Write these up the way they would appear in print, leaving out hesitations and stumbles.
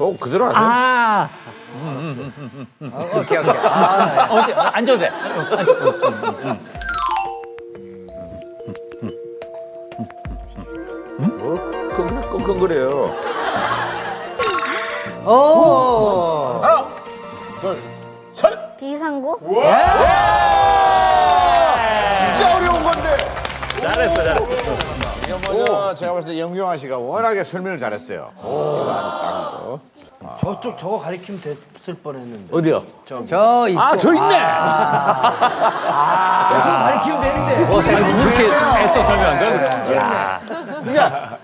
너 그대로 하세요. 아. 오케이. 앉아도 돼. 뭘 끙끙거려요. 오. 하나, 둘, 셋. 비상구? 진짜 어려운 건데. 잘했어. 이거 뭐냐, 제가 봤을 때 영경아 씨가 워낙에 설명을 잘했어요. 이거 아주 딱 거. 저쪽 저거 가리키면 됐을 뻔했는데. 어디요? 저 있고. 저 있네. 저거 가리키면 되는데. 이렇게 애써 설명한 거야? 그러니까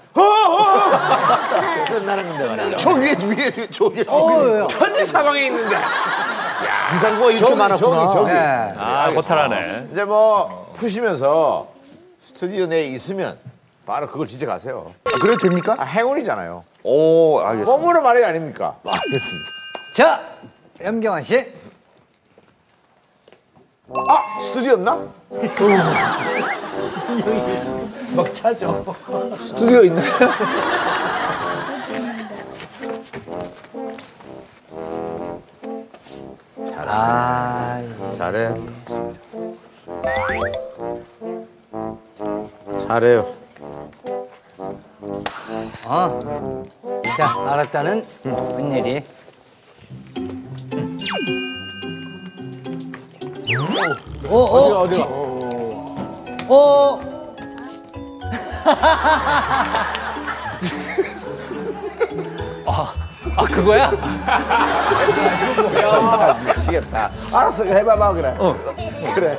끝나는 건데 말이야. 저 위에 저기 천지 사방에 있는데. 비상구가 이렇게 많았구나. 저기. 네. 아, 고탈하네. 이제 뭐 푸시면서 스튜디오 내에 있으면 바로 그걸 진짜 가세요. 그래도 됩니까? 행운이잖아요. 오, 알겠습니다. 뻥으로 말이 아닙니까? 알겠습니다. 자, 염경환 씨. 아, 스튜디오였나? 막 차죠. 스튜디오 있나요? 잘해. 잘해요. 자, 알았다는 웬일이. 어디가? 아, 그거야? 미치겠다. 알았어, 해봐봐, 그래. 그래.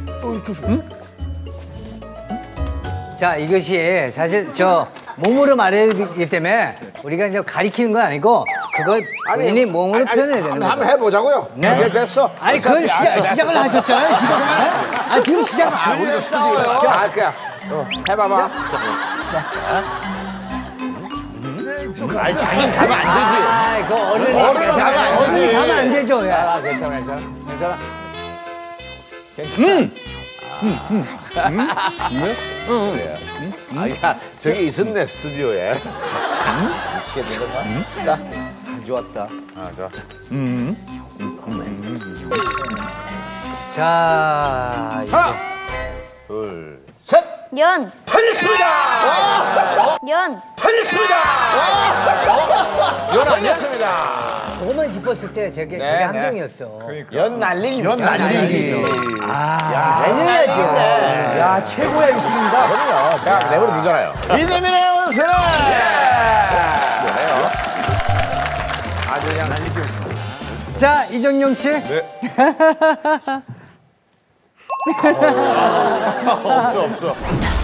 자, 이것이 사실 저 몸으로 말해야 되기 때문에 우리가 이제 가리키는 건 아니고 그걸 본인이 몸으로 표현해야 되는 거죠. 한번 해보자고요. 네. 그래, 됐어. 아니, 그건 시작을 하셨잖아요, 지금. 네? 지금 시작. 우리도 스튜디오야. 그래. 해봐봐. 아니, 자긴 가면 안 되지. 아, 그 어른이 어른은 가면 안 되지. 어른이 가면 안 되죠. 야. 괜찮아. 그래요. 야, 저기 있었네, 스튜디오에. 참, 미치겠네, 자, 좋았다. 좋아. 자, 하나, 둘, 셋. 연! 틀렸습니다. 연! 틀렸습니다. 연 아니야? 틀렸습니다. 저것만 짚었을 때 저게 네. 함정이었어. 연 날리기. 연 날리기. 알려야지. 야, 최고의 미신입니다. 그럼요. 자, 내버려 두잖아요. 이재민의 원수는 그래요. 아주 그냥 자, 이정용 씨. 없어.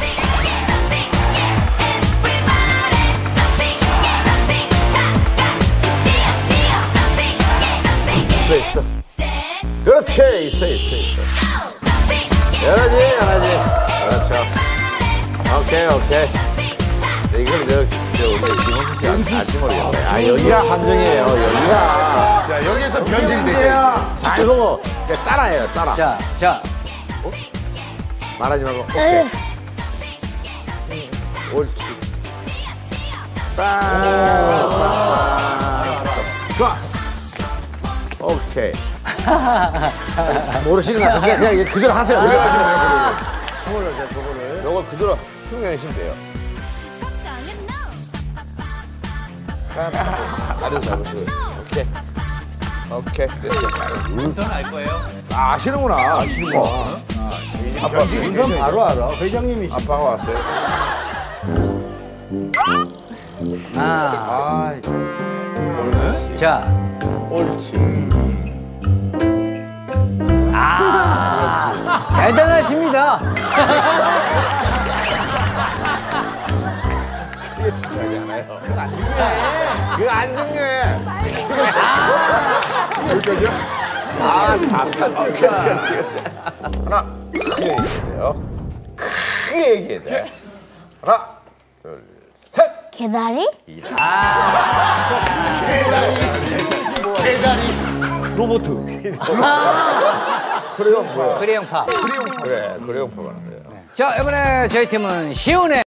있어. 그렇지, 있어. 열하지. 그렇죠. 오케이. 네, 이걸 우리 김원수 씨 알지 모르겠네. 아, 여기가 함정이에요, 여기가. 자, 여기서 변질돼요. 자, 이거 따라해요, 따라. 자. 말하지 말고, 오케이. 옳지. 좋아. 오케이. 모르시는 것 같은데 그냥 이게 그대로 하세요. 요걸 그대로 흉내내시면 돼요. 다리도 잡으시고. 오케이. 우선 알 거예요. 아시는구나. 아빠 우선 바로 알아. 회장님이. 아빠가 왔어요. 자. 옳지. 대단하십니다. 그게 중요하지 않아요. 그거 안 중요해. 그렇지. 하나, 크게 얘기해야 돼요. 크게 얘기해야 돼. 하나, 둘, 셋. 개다리? 로보트. 크레용 뭐야? 크레용파. 그래, 크레용 파가는 거예요. 자, 이번에 저희 팀은 시온의